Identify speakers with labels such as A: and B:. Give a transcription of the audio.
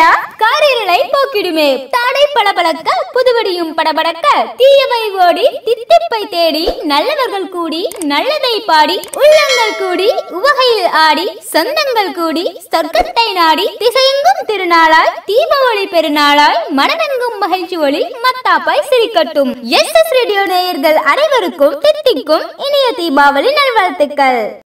A: விழா காரிருளை போக்கிடுமே. தாடை பளபளக்க புதுவடியும் படபடக்க தீயவை ஓடி தித்திப்பை தேடி நல்லவர்கள் கூடி நல்லதை பாடி உள்ளங்கள் கூடி உவகையில் ஆடி சொந்தங்கள் கூடி சொர்க்கத்தை நாடி திசையெங்கும் திருநாளாய் தீப ஒளி பெருநாளாய் மனமெங்கும் மகிழ்ச்சி ஒளி மத்தாப்பாய் சிரிக்கட்டும். எஸ் ரேடியோ நேயர்கள் அனைவருக்கும் தித்திக்கும் இனிய தீபாவளி நல்வாழ்த்துக்கள்.